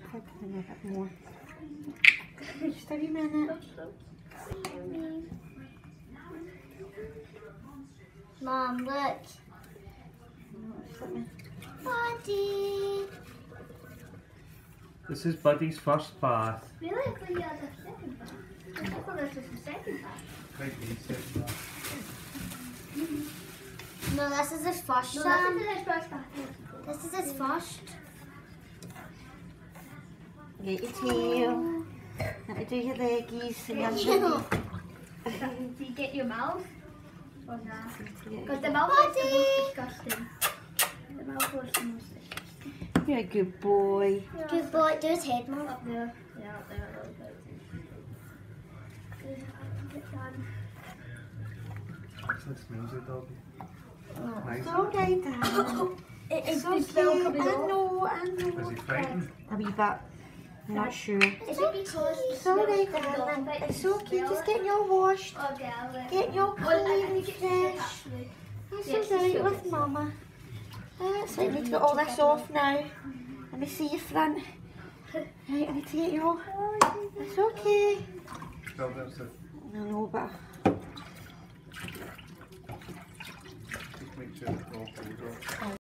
a bit more. Just a wee minute. Mom, look. Buddy. This is Buddy's first bath. Really? I thought you had a second bath. I thought this was the second bath. Might be second bath. No, this is his first. No, this is his first bath. This is his first. Get your tail. Let me do your leggies and Do you get your mouth? Or nah? Because the mouth was the most disgusting. The mouth was the most disgusting. You're a good boy. Good boy. Do his head, Mom. Up there. Yeah, up there. Get done. What's this music, doggy? Nice. It's alright, Dad. It's okay. still coming I off. know. Is he frightened? A wee bit. I'm not sure. Is it because It's alright, darling. It's okay. Just get your washed. Okay, I'll let Get your clean and fresh. actually. That's alright with Mama. That's right. I need to get all this off now. Let me see your front. Right, I need to get you all. It's okay. Well, that's it. I know, but Just make sure it's all pulled off.